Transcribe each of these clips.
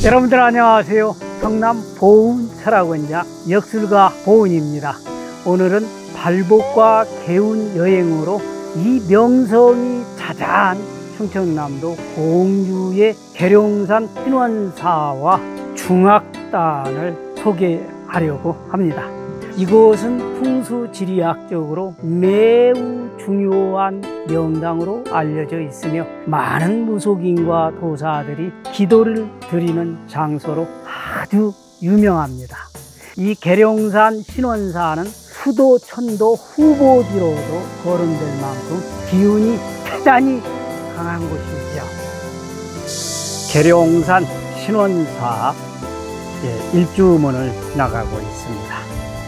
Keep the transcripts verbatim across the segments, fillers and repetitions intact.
여러분들 안녕하세요. 성남 보은철학원장 역술가 보은입니다. 오늘은 발복과 개운 여행으로 이 명성이 자자한 충청남도 공주의 계룡산 신원사와 중악단을 소개하려고 합니다. 이곳은 풍수지리학적으로 매우 중요한 명당으로 알려져 있으며 많은 무속인과 도사들이 기도를 드리는 장소로 아주 유명합니다. 이 계룡산 신원사는 수도 천도 후보지로도 거론될 만큼 기운이 대단히 강한 곳이죠. 계룡산 신원사 일주문을 나가고 있습니다.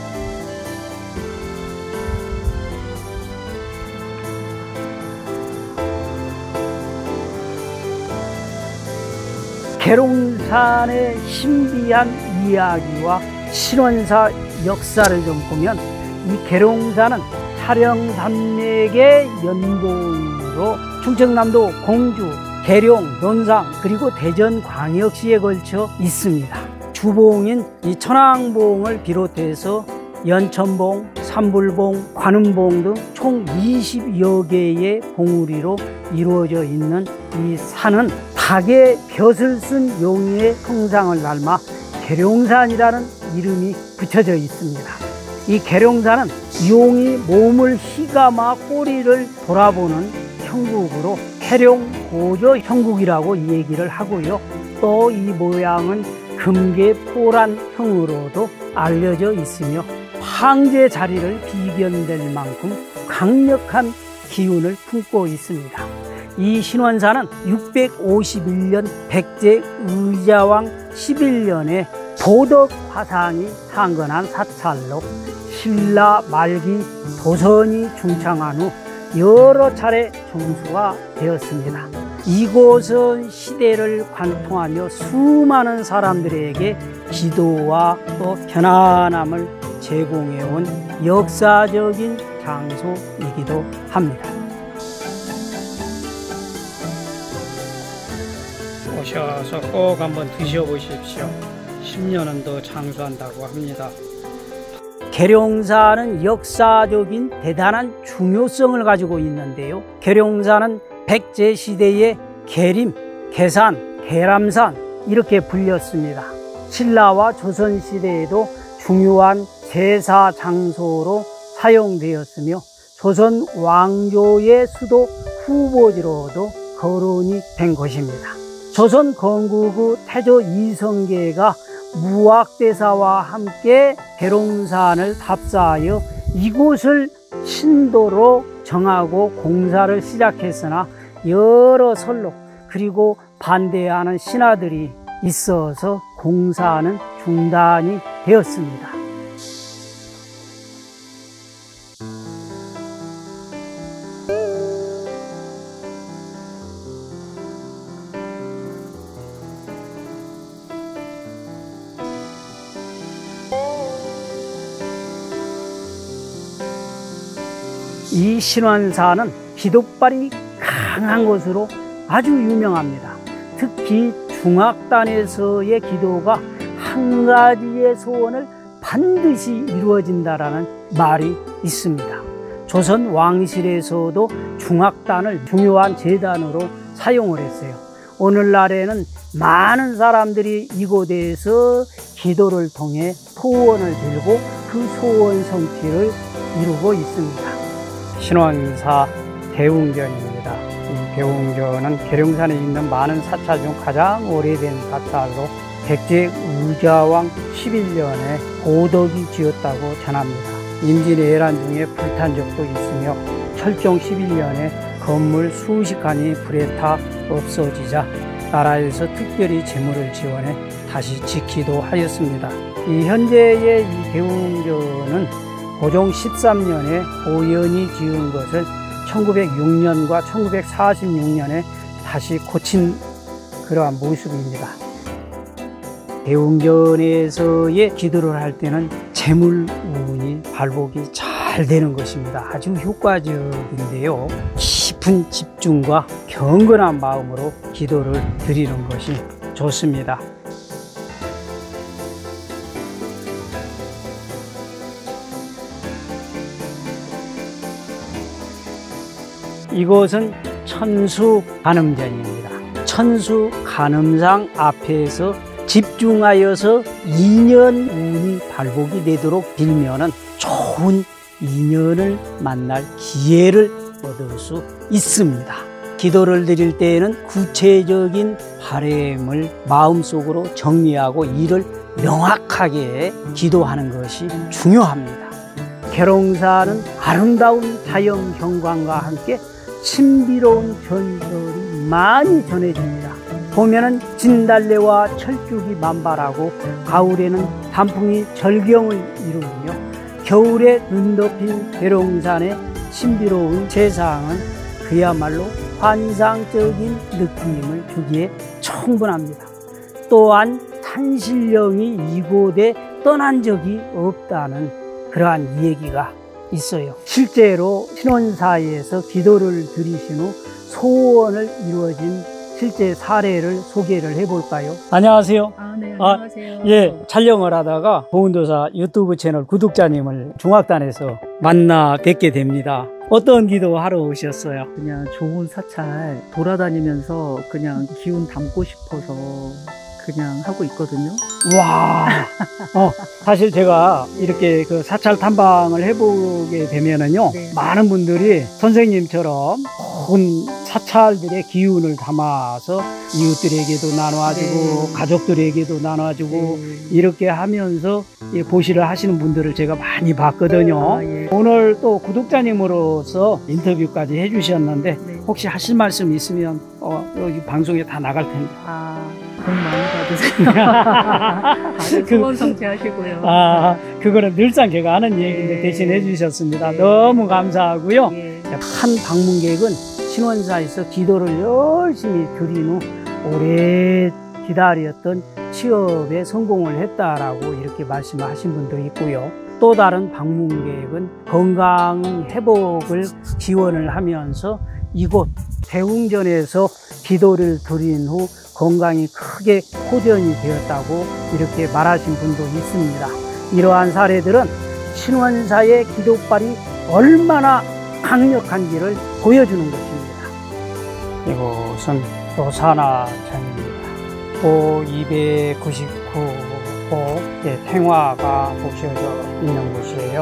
계룡산의 신비한 이야기와 신원사 역사를 좀 보면 이 계룡산은 차령산맥의 연봉으로 충청남도 공주, 계룡, 논산 그리고 대전광역시에 걸쳐 있습니다. 주봉인 이 천왕봉을 비롯해서 연천봉, 삼불봉, 관음봉 등 총 이십여 개의 봉우리로 이루어져 있는 이 산은 닭의 벼슬 쓴 용의 형상을 닮아 계룡산이라는 이름이 붙여져 있습니다. 이 계룡산은 용이 몸을 휘감아 꼬리를 돌아보는 형국으로 계룡고조 형국이라고 얘기를 하고요. 또 이 모양은 금계포란형으로도 알려져 있으며 황제 자리를 비견될 만큼 강력한 기운을 품고 있습니다. 이 신원사는 육백오십일 년 백제 의자왕 십일 년에 보덕화상이 창건한 사찰로 신라 말기 도선이 중창한 후 여러 차례 종수가 되었습니다. 이곳은 시대를 관통하며 수많은 사람들에게 기도와 또 편안함을 제공해온 역사적인 장소이기도 합니다. 오셔서 꼭 한번 드셔보십시오. 십 년은 더 장수한다고 합니다. 계룡산은 역사적인 대단한 중요성을 가지고 있는데요. 계룡산은 백제시대의 계림, 계산, 계람산 이렇게 불렸습니다. 신라와 조선시대에도 중요한 제사 장소로 사용되었으며 조선 왕조의 수도 후보지로도 거론이 된 곳입니다. 조선 건국 후 태조 이성계가 무학대사와 함께 계룡산을 답사하여 이곳을 신도로 정하고 공사를 시작했으나 여러 선로 그리고 반대하는 신하들이 있어서 공사는 중단이 되었습니다. 이 신원사는 기도발이 강한 곳으로 아주 유명합니다. 특히 중악단에서의 기도가 한 가지의 소원을 반드시 이루어진다라는 말이 있습니다. 조선 왕실에서도 중악단을 중요한 제단으로 사용을 했어요. 오늘날에는 많은 사람들이 이곳에서 기도를 통해 소원을 들고 그 소원 성취를 이루고 있습니다. 신원사 대웅전입니다. 이 대웅전은 계룡산에 있는 많은 사찰 중 가장 오래된 사찰로 백제 의자왕 십일 년에 보덕이 지었다고 전합니다. 임진왜란 중에 불탄 적도 있으며 철종 십일 년에 건물 수십 칸이 불에 타 없어지자 나라에서 특별히 재물을 지원해 다시 짓기도 하였습니다. 이 현재의 이 대웅전은 고종 십삼 년에 보현이 지은 것을 천구백육 년과 천구백사십육 년에 다시 고친 그러한 모습입니다. 대웅전에서의 기도를 할 때는 재물운이 발복이 잘 되는 것입니다. 아주 효과적인데요. 깊은 집중과 경건한 마음으로 기도를 드리는 것이 좋습니다. 이곳은 천수간음전입니다. 천수간음상 앞에서 집중하여서 인연 운이 발복이 되도록 빌면은 좋은 인연을 만날 기회를 얻을 수 있습니다. 기도를 드릴 때에는 구체적인 바람을 마음속으로 정리하고 이를 명확하게 기도하는 것이 중요합니다. 계룡사는 아름다운 자연 경관과 함께 신비로운 전설이 많이 전해집니다. 봄에는 진달래와 철쭉이 만발하고 가을에는 단풍이 절경을 이루며 겨울에 눈 덮인 계룡산의 신비로운 세상은 그야말로 환상적인 느낌을 주기에 충분합니다. 또한 산신령이 이곳에 떠난 적이 없다는 그러한 얘기가 있어요. 실제로 신원사에서 기도를 드리신 후 소원을 이루어진 실제 사례를 소개를 해볼까요? 안녕하세요. 아, 네, 안녕하세요. 아, 예, 촬영을 하다가 보은도사 유튜브 채널 구독자님을 중학단에서 만나 뵙게 됩니다. 어떤 기도 하러 오셨어요? 그냥 좋은 사찰 돌아다니면서 그냥 기운 담고 싶어서 그냥 하고 있거든요. 와, 어, 사실 제가 이렇게 그 사찰 탐방을 해보게 되면은요, 네. 많은 분들이 선생님처럼 좋은 사찰들의 기운을 담아서 이웃들에게도 나눠주고, 네. 가족들에게도 나눠주고, 네. 이렇게 하면서 이 보시를 하시는 분들을 제가 많이 봤거든요. 아, 예. 오늘 또 구독자님으로서 인터뷰까지 해주셨는데, 네. 혹시 하실 말씀 있으면 어, 여기 방송에 다 나갈 텐데. 아, 돈 많이 받으세요. 다들 소원 성취하시고요. 아, 그거는 늘상 제가 하는 얘기인데 네. 대신 해주셨습니다. 네. 너무 감사하고요. 예. 한 방문객은 신원사에서 기도를 열심히 드린 후 오래 기다렸던 취업에 성공을 했다라고 이렇게 말씀하신 분도 있고요. 또 다른 방문객은 건강 회복을 지원을 하면서 이곳 대웅전에서 기도를 드린 후 건강이 크게 호전이 되었다고 이렇게 말하신 분도 있습니다. 이러한 사례들은 신원사의 기도발이 얼마나 강력한지를 보여주는 것입니다. 이곳은 도사나전입니다. 호 이백구십구 호 탱화가 모셔져 있는 곳이에요.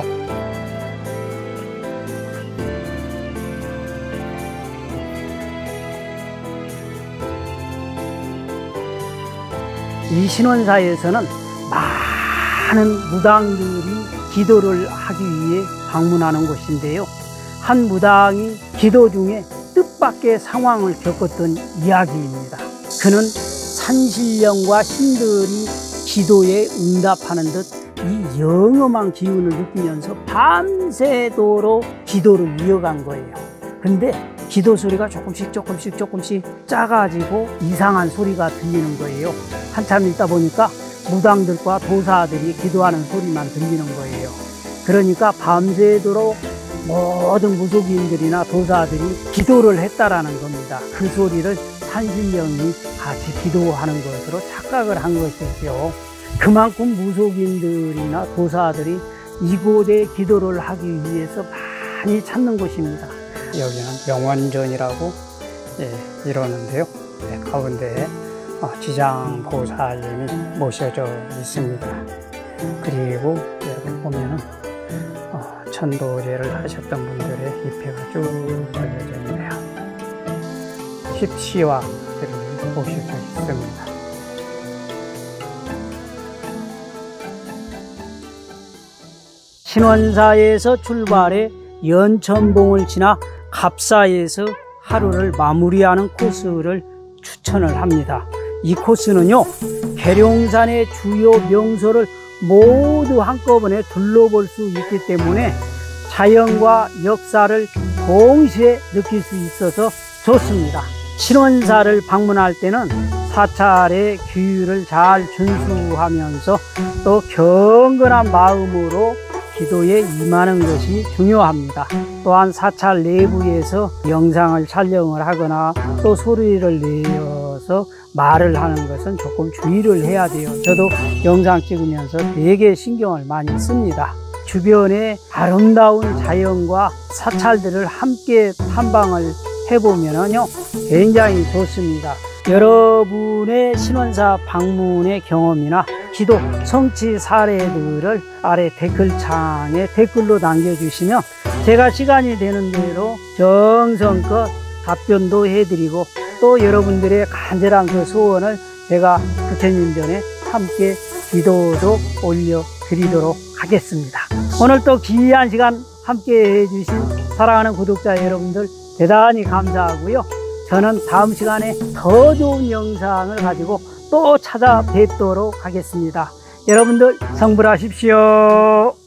이 신원사에서는 많은 무당들이 기도를 하기 위해 방문하는 곳인데요. 한 무당이 기도 중에 뜻밖의 상황을 겪었던 이야기입니다. 그는 산신령과 신들이 기도에 응답하는 듯 이 영험한 기운을 느끼면서 밤새도록 기도를 이어간 거예요. 근데 기도 소리가 조금씩 조금씩 조금씩 작아지고 이상한 소리가 들리는 거예요. 한참 있다 보니까 무당들과 도사들이 기도하는 소리만 들리는 거예요. 그러니까 밤새도록 모든 무속인들이나 도사들이 기도를 했다라는 겁니다. 그 소리를 산신령이 같이 기도하는 것으로 착각을 한 것이죠. 그만큼 무속인들이나 도사들이 이곳에 기도를 하기 위해서 많이 찾는 곳입니다. 여기는 명원전이라고 예, 이러는데요. 네, 가운데 어, 지장보살님이 모셔져 있습니다. 그리고 여기 보면은 어, 천도제를 하셨던 분들의 입회가 쭉 걸려져 있네요. 십시화들이 모셔져 있습니다. 신원사에서 출발해 연천봉을 지나 갑사에서 하루를 마무리하는 코스를 추천을 합니다. 이 코스는요, 계룡산의 주요 명소를 모두 한꺼번에 둘러볼 수 있기 때문에 자연과 역사를 동시에 느낄 수 있어서 좋습니다. 신원사를 방문할 때는 사찰의 규율을 잘 준수하면서 또 경건한 마음으로 기도에 임하는 것이 중요합니다. 또한 사찰 내부에서 영상을 촬영을 하거나 또 소리를 내어서 말을 하는 것은 조금 주의를 해야 돼요. 저도 영상 찍으면서 되게 신경을 많이 씁니다. 주변의 아름다운 자연과 사찰들을 함께 탐방을 해보면요 굉장히 좋습니다. 여러분의 신원사 방문의 경험이나 기도 성취 사례들을 아래 댓글창에 댓글로 남겨주시면 제가 시간이 되는 대로 정성껏 답변도 해드리고 또 여러분들의 간절한 그 소원을 제가 부처님 전에 함께 기도도 올려드리도록 하겠습니다. 오늘 또 귀한 시간 함께 해주신 사랑하는 구독자 여러분들 대단히 감사하고요. 저는 다음 시간에 더 좋은 영상을 가지고 또 찾아뵙도록 하겠습니다. 여러분들 성불하십시오.